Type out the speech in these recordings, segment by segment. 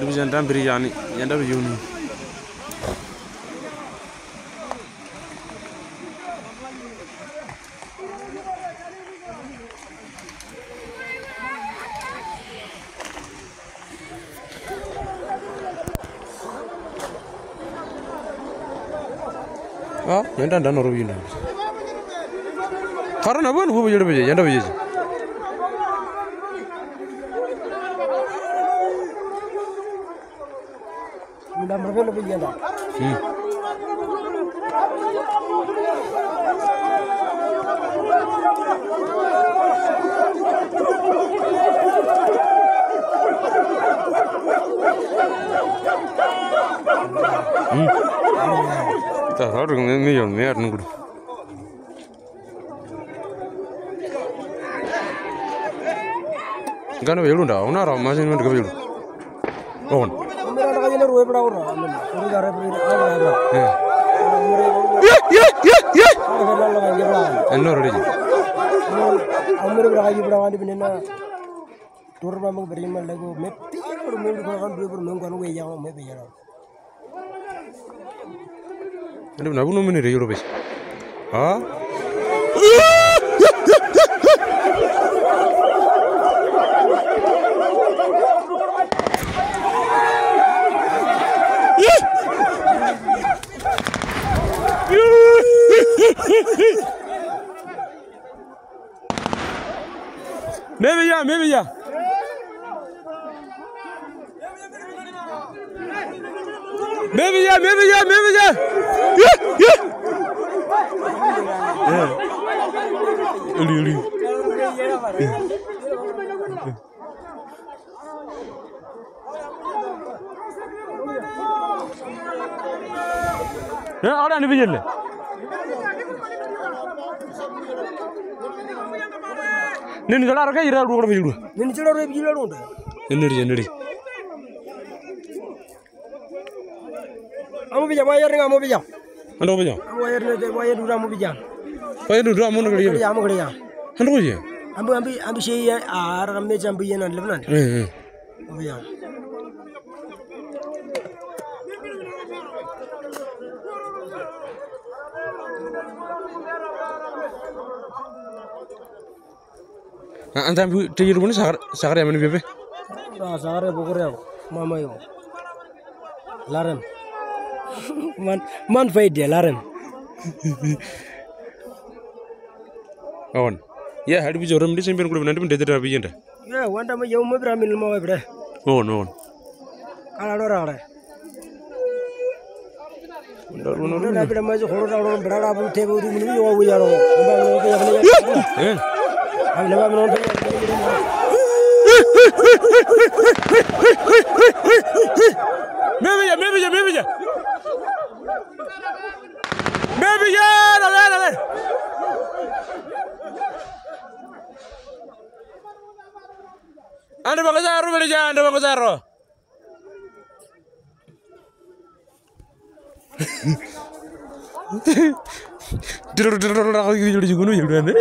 Jantan biryani, janda bijuni. Ah, jantan dan orang bijuni. Karena apa? Gua bijuni bijuni, janda bijuni. Udah berapa lebih janda? Tak tahu ni yang ni ada nunggu. Gana belu dah, orang orang masih mana belu. Oh. Mereka nak jadi ruwe berapa orang? Ruwe berapa orang? Ya. Enor dia. Amir berapa berapa di mana? Turun memang beriman lagu. Mesti orang mungkin kalau kan ruwe mungkin ruwe yang mesti yang. Ini benar benar mana dia Europe? Ah? Maybe yeah. Maybe yeah. Uli. Ya, ada ni bijil. Nin jalan rakyat ira dua bijil. Nin jalan rakyat bijil ada. Neri. Amu bijak bayar ni amu bijak. Ando bijak. Bayar dulu amu bijak. Bayar dulu amu nak dia. Amu kerja. Ando bijak. Ambil saya ramai jambi yang ada lebaran. Amu bijak. Anda tiada pun sakar yang mana bebe? Sakar yang bukan yang mama yo. Laren. Man fight dia laren. Kawan. Ya, hari bicara orang ni sampai orang nanti pun dekat rapi jenda. Ya, wanda mah jauh mah beramil mau bre. No. Kalau orang. Udah beram aja orang berada pun tebe uru mulu yo awu jaro. Lepas menonton Maybe ya, dale. Anda bangsa Zaro beli jangan, anda bangsa Zaro. Dulu lagi jadi gunung ya udah.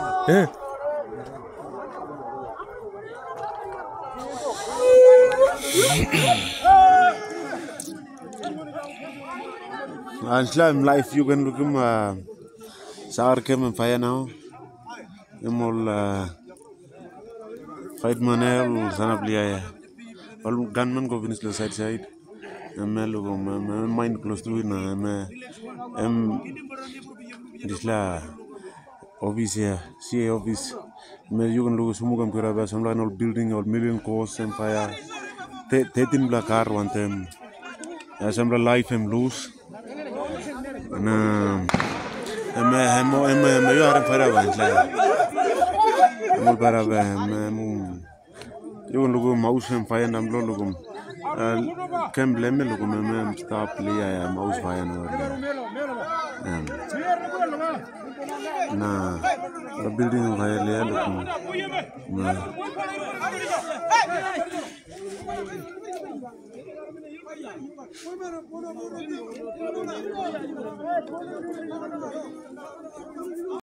Islam life you can look saar kem faya now emol fight manel sana bliya wal gunman go finish the side emel go mind close to na disla office ya CA office me you can look sumugam kura ba samla no building or million cost and fire tetin bla car one time ya samla life em lose na yo harap para banget mul para yo lugu mouse em fire namlo lugu kem blame lugu stop liya ya mouse fire na building fire liya lugu na